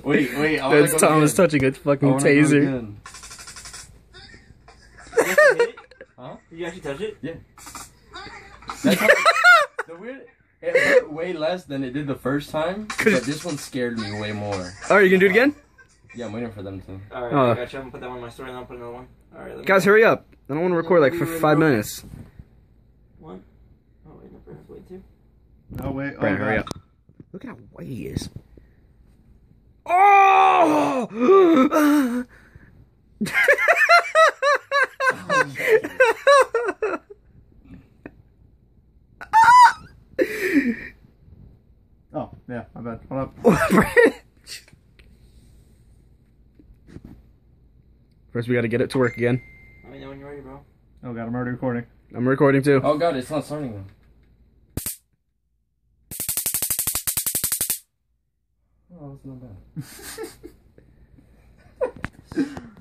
Wait. That's Thomas touching a fucking taser. Huh? Did you actually touch it? Yeah. That's how, the weird. It hurt way less than it did the first time, but this one scared me way more. Oh, you gonna do it again? Yeah, I'm waiting for them to. Alright, I got you. I'm gonna put that one in my story and I'll put another one. Alright, guys, hurry up. I don't want to record like for 5 minutes. One. Oh, wait, no, Brandon's waiting too. Oh, wait. Brandon, hurry up. Look at how white he is. Oh! Oh, yeah, my bad. Hold up. First, we gotta get it to work again. Let me know when you're ready, bro. Oh, God, I'm already recording. I'm recording too. Oh god, it's not starting though. Oh, that's not bad.